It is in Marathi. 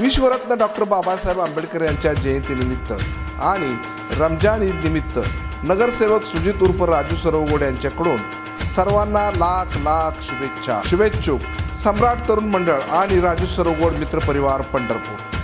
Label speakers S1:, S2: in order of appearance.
S1: विश्वरत्न डॉक्टर बाबासाहेब आंबेडकर यांच्या जयंतीनिमित्त आणि रमजान ईद निमित्त नगरसेवक सुजित उर्फ राजू सरवगोड यांच्याकडून सर्वांना लाख लाख शुभेच्छा। शुभेच्छुक सम्राट तरुण मंडळ आणि राजू सरवगोड मित्र परिवार पंढरपूर।